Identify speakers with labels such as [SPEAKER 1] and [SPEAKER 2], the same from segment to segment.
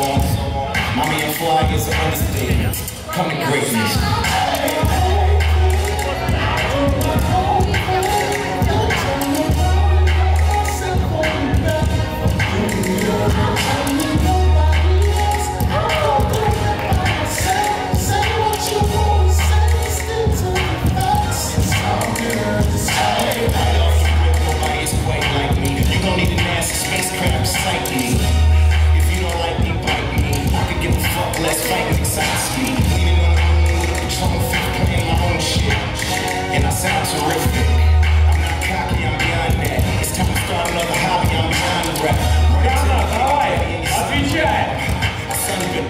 [SPEAKER 1] Mommy and fly is an understatement. Come to greatness. Let's fight and excites me. Leaning on the moon with a Patron fifth, playing my own shit. And I sound terrific. I'm not cocky, I'm beyond that. It's time to start another hobby, I'm beyond the rap.
[SPEAKER 2] Ганна, давай, отвечай!
[SPEAKER 1] I sound good.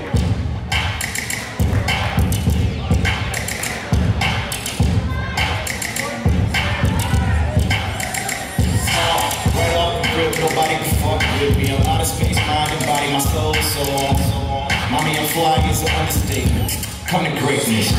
[SPEAKER 1] Right off the rip, nobody can fuck with me. A lot of space, mind and body, my soul, so on. Mommy and fly is an understatement. Come to greatness.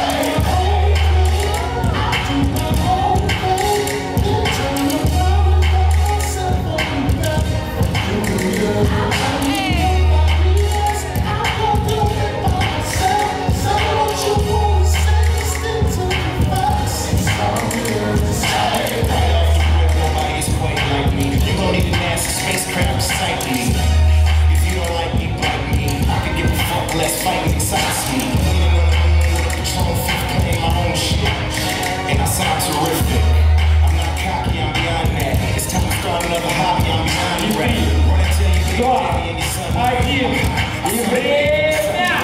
[SPEAKER 1] Nobody's quite like me. You gon' need a NASA spacecraft to sight me. If you don't like me, bite me. Let's fight and excites me. Leaning on the moon with a Patron fifth, playing my own shit. And I sound terrific. I'm not cocky, I'm beyond that. It's time to start another hobby, I'm beyond the rap. Wanna tell you, big daddy and your son.
[SPEAKER 2] Один. И время!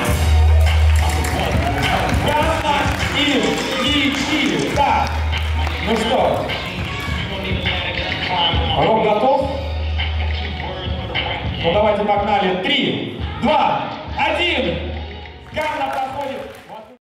[SPEAKER 2] Ганна и Чили. Так. Ну что? Рок готов? Ну давайте погнали. 3, 2, 1. Ганна проходит.